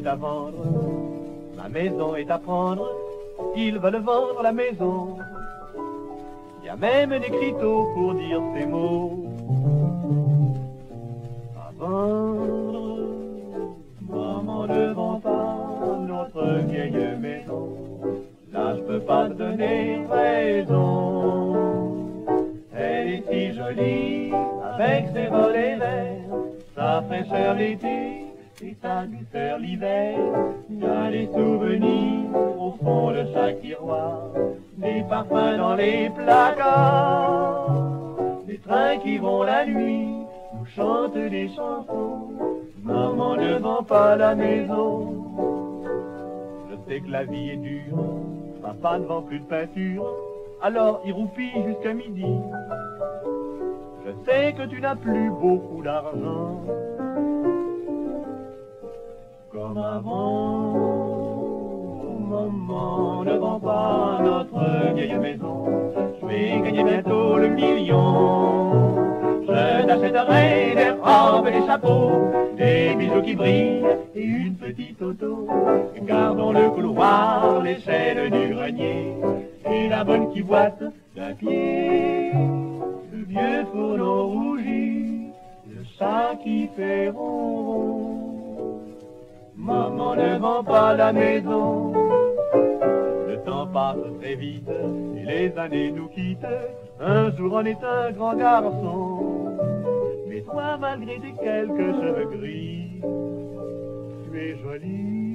est à vendre, ma maison est à prendre, ils veulent vendre la maison. Il y a même des criteaux pour dire ces mots. À vendre, maman ne vend pas notre vieille maison. Là je peux pas te donner raison. Elle est si jolie, avec ses volets verts, sa fraîcheur l'été et sa douceur l'hiver. Il y a des souvenirs au fond de chaque tiroir, des parfums dans les placards, des trains qui vont la nuit, nous chantent des chansons. Maman ne vend pas la maison. Je sais que la vie est dure, papa ne vend plus de peinture, alors il roupille jusqu'à midi. Je sais que tu n'as plus beaucoup d'argent, comme avant. Maman ne vend pas notre vieille maison, je vais gagner bientôt le million. Je t'achèterai des robes et des chapeaux, des bijoux qui brillent et une petite auto. Gardons le couloir, les chaînes du grenier et la bonne qui boite d'un pied. Le vieux fourneau rougi, le chat qui fait ronron. Maman ne vend pas la maison. Le temps passe très vite et les années nous quittent. Un jour on est un grand garçon, mais toi malgré tes quelques cheveux gris, tu es jolie.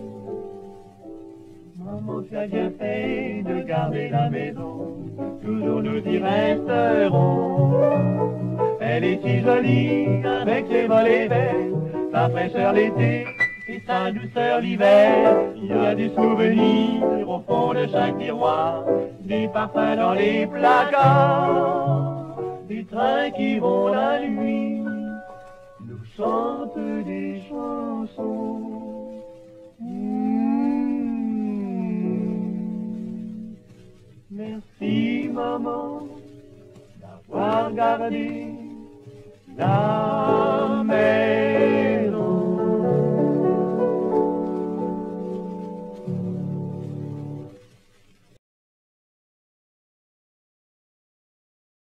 Maman, tu as bien fait de garder la maison, toujours nous y resterons. Elle est si jolie avec ses volets verts, sa fraîcheur l'été et sa douceur l'hiver. Il y a des souvenirs au fond de chaque tiroir, des parfums dans les placards, des trains qui vont la nuit, nous chantent des chansons. Merci maman d'avoir gardé la